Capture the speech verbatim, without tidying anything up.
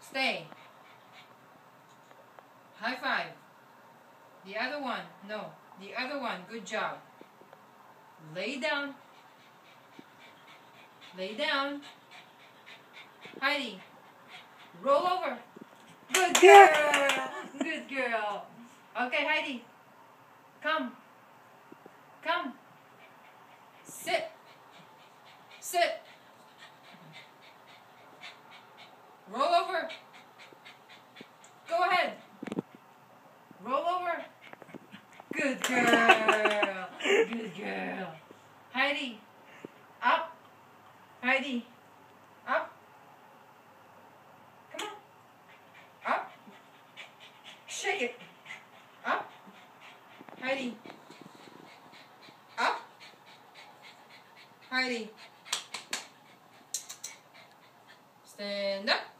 Stay. High five. The other one. No. The other one. Good job. Lay down. Lay down. Heidi. Roll over. Good girl. Good girl. Okay, Heidi. Come. Come. Sit. Sit. Roll over. Go ahead. Roll over. Good girl. Good girl. Heidi. Up. Heidi. Up. Come on. Up. Shake it. Up. Heidi. Up. Heidi. Stand up.